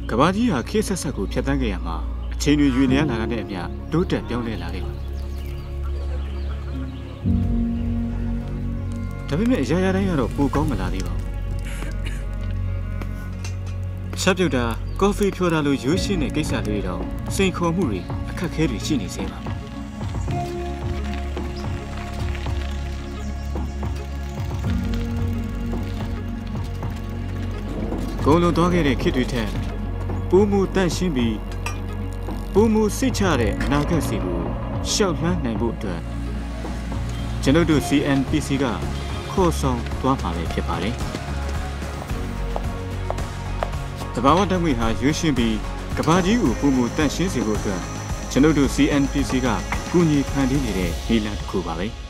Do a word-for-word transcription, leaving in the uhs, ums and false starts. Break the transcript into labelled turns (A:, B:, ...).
A: ကဘာကြီးဟာခေတ်ဆက်ဆက်ကိုဖြတ်သန်းခဲ့ရမှာအချိန်တွေရွေနေရလာတဲ့အမျှတိုးတက်ပြောင်းလဲလာခဲ့ပါဒါပေမဲ့အရာရာတိုင်းကတော့ပိုကောင်းမလာသေးပါဘူးချက်ပြုတ်တာကော်ဖီဖြော်တာလိုရိုးရှင်းတဲ့ကိစ္စလေးတော့စိန်ခေါ်မှုတွေအခက်အခဲတွေရှိနေသေးပါကုန်လုံးသွားခဲ့တဲ့ခေတ်တွေထက်ပိုမှုတန့်ရှင်းပြီးပိုမှုစိတ်ချတဲ့အနာဂတ်စီကိုရှောက်လှမ်းနိုင်ဖို့အတွက်ကျွန်တော်တို့ C N P C ကခေါ်ဆောင်သွားမှာပဲဖြစ်ပါတယ်။တဘာဝဓာတ်ငွေဟာရွှေရှင်းပြီးကဘာကြီးကိုပိုမှုတန့်ရှင်းစေဖို့အတွက်ကျွန်တော်တို့ C N P C ကကူညီဖန်တီးနေတဲ့နည်းလမ်းတစ်ခုပါပဲ။